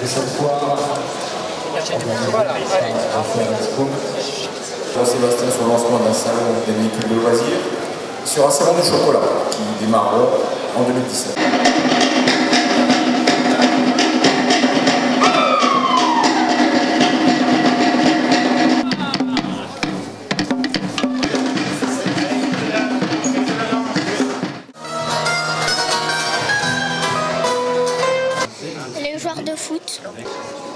cette fois, Jean-Sébastien sur le lancement d'un salon des véhicules de loisirs sur un salon du chocolat qui démarre en 2017. Les joueurs de foot.